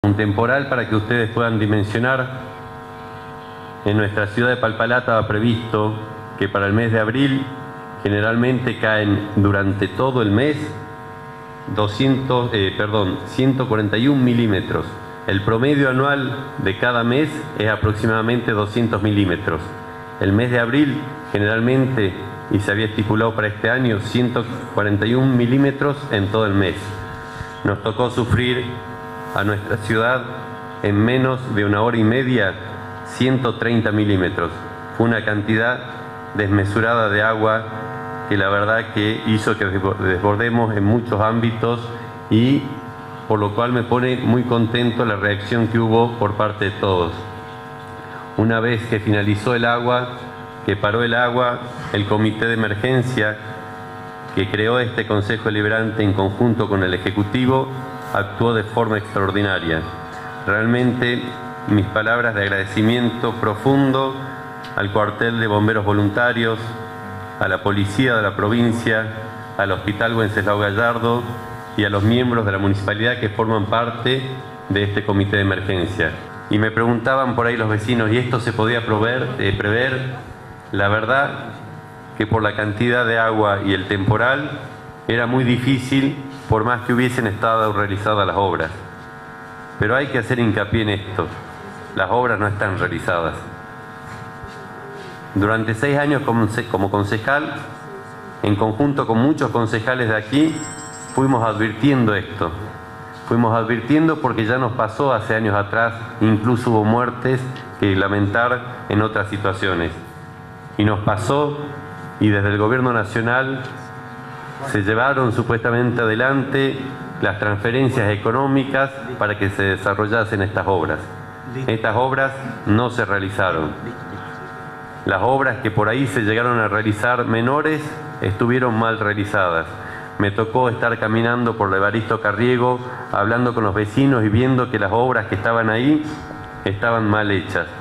Un temporal, para que ustedes puedan dimensionar, en nuestra ciudad de Palpalá estaba previsto que para el mes de abril generalmente caen durante todo el mes 141 milímetros. El promedio anual de cada mes es aproximadamente 200 milímetros. El mes de abril generalmente, y se había estipulado para este año, 141 milímetros en todo el mes. Nos tocó sufrir a nuestra ciudad en menos de una hora y media 130 milímetros. Fue una cantidad desmesurada de agua que la verdad que hizo que desbordemos en muchos ámbitos, y por lo cual me pone muy contento la reacción que hubo por parte de todos. Una vez que finalizó el agua, que paró el agua, el comité de emergencia que creó este Consejo Deliberante en conjunto con el Ejecutivo actuó de forma extraordinaria. Realmente mis palabras de agradecimiento profundo al cuartel de bomberos voluntarios, a la policía de la provincia, al Hospital Wenceslao Gallardo y a los miembros de la municipalidad que forman parte de este comité de emergencia. Y me preguntaban por ahí los vecinos, ¿y esto se podía prever? La verdad que por la cantidad de agua y el temporal era muy difícil, por más que hubiesen estado realizadas las obras. Pero hay que hacer hincapié en esto: las obras no están realizadas. Durante 6 años como concejal, en conjunto con muchos concejales de aquí, fuimos advirtiendo esto. Fuimos advirtiendo porque ya nos pasó hace años atrás, incluso hubo muertes que lamentar en otras situaciones. Y nos pasó, y desde el Gobierno Nacional se llevaron supuestamente adelante las transferencias económicas para que se desarrollasen estas obras. Estas obras no se realizaron. Las obras que por ahí se llegaron a realizar menores estuvieron mal realizadas. Me tocó estar caminando por la Evaristo Carriego, hablando con los vecinos y viendo que las obras que estaban ahí estaban mal hechas.